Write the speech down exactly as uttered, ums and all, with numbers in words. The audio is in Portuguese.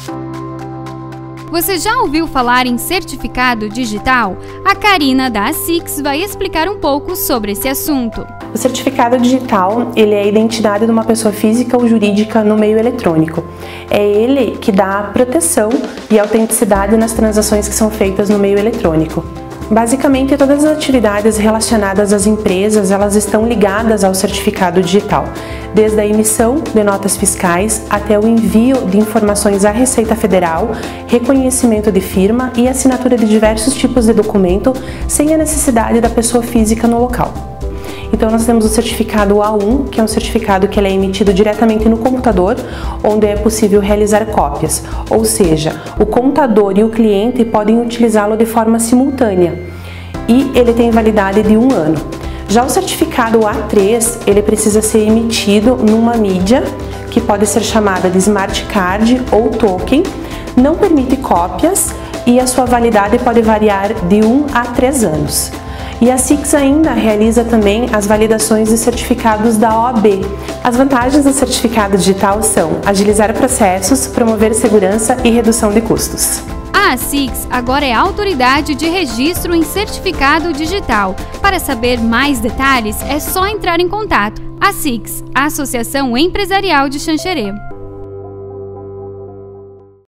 Você já ouviu falar em certificado digital? A Karina da ASICS vai explicar um pouco sobre esse assunto. O certificado digital, ele é a identidade de uma pessoa física ou jurídica no meio eletrônico. É ele que dá proteção e autenticidade nas transações que são feitas no meio eletrônico. Basicamente, todas as atividades relacionadas às empresas, elas estão ligadas ao certificado digital, desde a emissão de notas fiscais até o envio de informações à Receita Federal, reconhecimento de firma e assinatura de diversos tipos de documento, sem a necessidade da pessoa física no local. Então nós temos o certificado A um, que é um certificado que ele é emitido diretamente no computador, onde é possível realizar cópias, ou seja, o contador e o cliente podem utilizá-lo de forma simultânea e ele tem validade de um ano. Já o certificado A três, ele precisa ser emitido numa mídia que pode ser chamada de Smart Card ou Token, não permite cópias e a sua validade pode variar de um a três anos. E a ASICS ainda realiza também as validações de certificados da O A B. As vantagens do certificado digital são agilizar processos, promover segurança e redução de custos. A ASICS agora é autoridade de registro em certificado digital. Para saber mais detalhes, é só entrar em contato. ASICS, a Associação Empresarial de Xanxerê.